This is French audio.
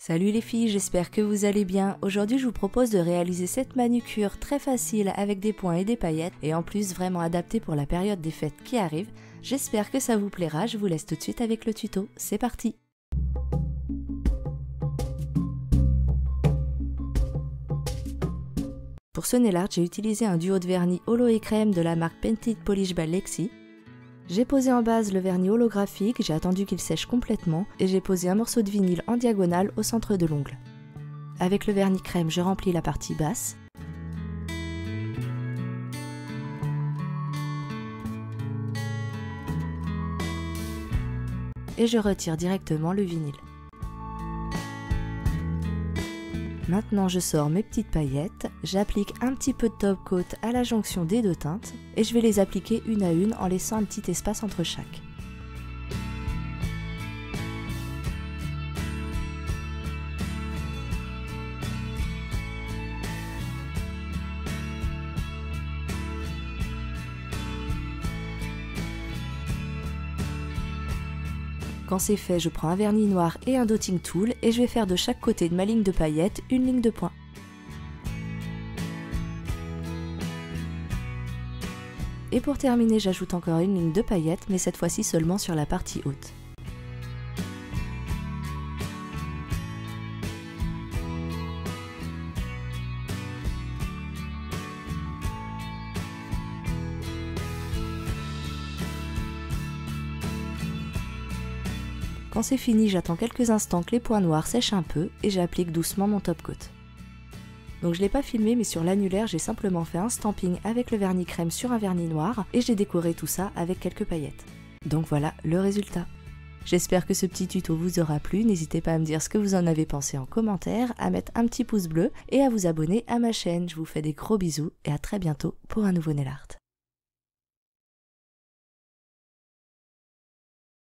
Salut les filles, j'espère que vous allez bien. Aujourd'hui je vous propose de réaliser cette manucure très facile avec des points et des paillettes et en plus vraiment adaptée pour la période des fêtes qui arrive. J'espère que ça vous plaira, je vous laisse tout de suite avec le tuto, c'est parti! Pour ce nail art, j'ai utilisé un duo de vernis holo et crème de la marque Painted Polish by Lexi. J'ai posé en base le vernis holographique, j'ai attendu qu'il sèche complètement et j'ai posé un morceau de vinyle en diagonale au centre de l'ongle. Avec le vernis crème, je remplis la partie basse. Et je retire directement le vinyle. Maintenant je sors mes petites paillettes, j'applique un petit peu de top coat à la jonction des deux teintes et je vais les appliquer une à une en laissant un petit espace entre chaque. Quand c'est fait, je prends un vernis noir et un dotting tool et je vais faire de chaque côté de ma ligne de paillettes une ligne de points. Et pour terminer, j'ajoute encore une ligne de paillettes, mais cette fois-ci seulement sur la partie haute. Quand c'est fini, j'attends quelques instants que les points noirs sèchent un peu et j'applique doucement mon top coat. Donc je ne l'ai pas filmé, mais sur l'annulaire, j'ai simplement fait un stamping avec le vernis crème sur un vernis noir et j'ai décoré tout ça avec quelques paillettes. Donc voilà le résultat. J'espère que ce petit tuto vous aura plu, n'hésitez pas à me dire ce que vous en avez pensé en commentaire, à mettre un petit pouce bleu et à vous abonner à ma chaîne. Je vous fais des gros bisous et à très bientôt pour un nouveau nail art.